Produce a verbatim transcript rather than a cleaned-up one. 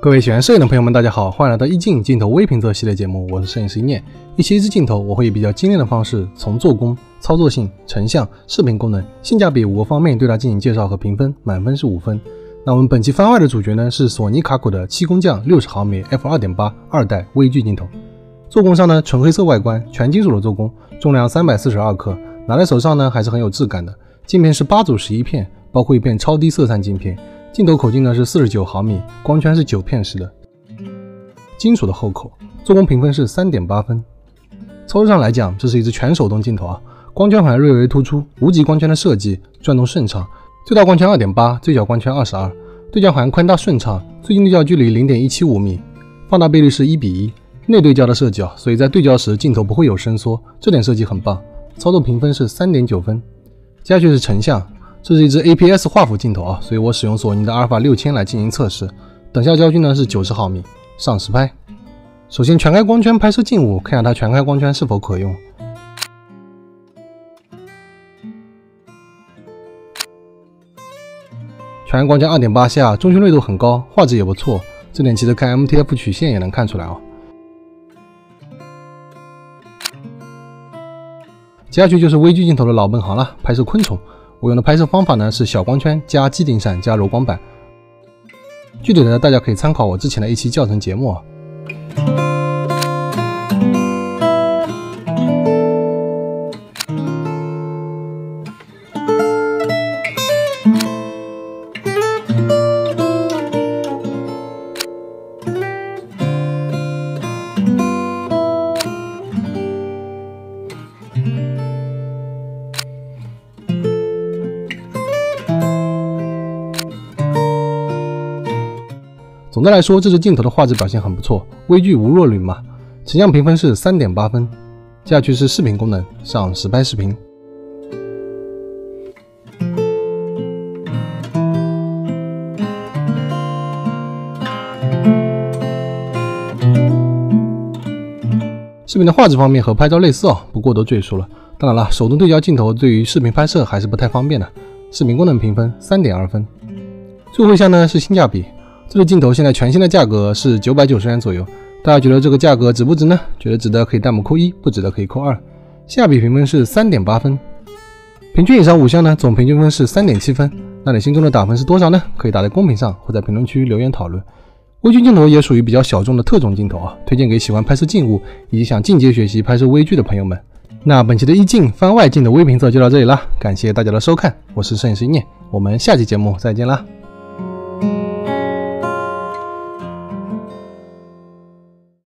各位喜欢摄影的朋友们，大家好，欢迎来到一镜镜头微评测系列节目，我是摄影师一念。一期一支镜头，我会以比较精炼的方式，从做工、操作性、成像、视频功能、性价比五个方面对它进行介绍和评分，满分是五分。那我们本期番外的主角呢，是索尼卡口的七工匠六十毫米 f 二点八 二代微距镜头。做工上呢，纯黑色外观，全金属的做工，重量三百四十二克，拿在手上呢还是很有质感的。镜片是八组十一片，包括一片超低色散镜片。镜头口径呢是四十九毫米，光圈是九片式的，金属的后口，做工评分是 三点八分。操作上来讲，这是一支全手动镜头啊，光圈环略微突出，无极光圈的设计，转动顺畅，最大光圈 二点八， 最小光圈二十二，对焦环宽大顺畅，最近对焦距离 零点一七五米，放大倍率是一比一，内对焦的设计啊，所以在对焦时镜头不会有伸缩，这点设计很棒。操作评分是 三点九分。接下去是成像。这是一支 A P S 画幅镜头啊，所以我使用索尼的阿尔法六千来进行测试。等效焦距呢是九十毫米，上实拍。首先全开光圈拍摄静物，看下它全开光圈是否可用。全开光圈 二点八 下，中心锐度很高，画质也不错，这点其实看 M T F 曲线也能看出来啊。接下去就是微距镜头的老本行了，拍摄昆虫。我用的拍摄方法呢是小光圈加机顶闪加柔光板，具体的大家可以参考我之前的一期教程节目啊。总的来说，这支镜头的画质表现很不错，微距无弱铝嘛。成像评分是 三点八分。接下去是视频功能，上实拍视频。视频的画质方面和拍照类似哦，不过多赘述了。当然了，手动对焦镜头对于视频拍摄还是不太方便的。视频功能评分 三点二分。最后一项呢是性价比。这支镜头现在全新的价格是九百九十元左右，大家觉得这个价格值不值呢？觉得值得可以弹幕扣一，不值得可以扣二。性价比评分是 三点八分。平均以上五项呢，总平均分是 三点七分。那你心中的打分是多少呢？可以打在公屏上或在评论区留言讨论。微距镜头也属于比较小众的特种镜头啊，推荐给喜欢拍摄静物以及想进阶学习拍摄微距的朋友们。那本期的一镜番外镜的微评测就到这里啦，感谢大家的收看，我是摄影师一念，我们下期节目再见啦。